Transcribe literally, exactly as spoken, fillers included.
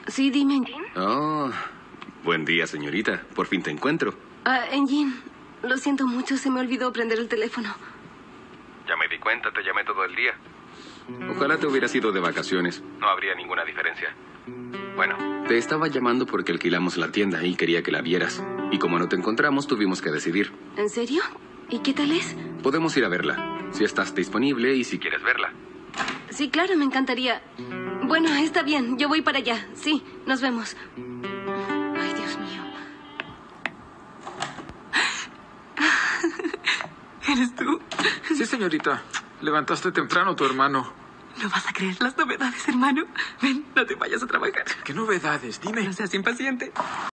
Sí, dime, Engin. Oh, buen día, señorita. Por fin te encuentro. Ah, Engin, lo siento mucho, se me olvidó prender el teléfono. Ya me di cuenta, te llamé todo el día. Ojalá te hubieras ido de vacaciones. No habría ninguna diferencia. Bueno, te estaba llamando porque alquilamos la tienda y quería que la vieras. Y como no te encontramos, tuvimos que decidir. ¿En serio? ¿Y qué tal es? Podemos ir a verla, si estás disponible y si quieres verla. Sí, claro, me encantaría. Bueno, está bien, yo voy para allá. Sí, nos vemos. Ay, Dios mío. ¿Eres tú? Sí, señorita. Levantaste temprano a tu hermano. No vas a creer las novedades, hermano. Ven, no te vayas a trabajar. ¿Qué novedades? Dime. No seas impaciente.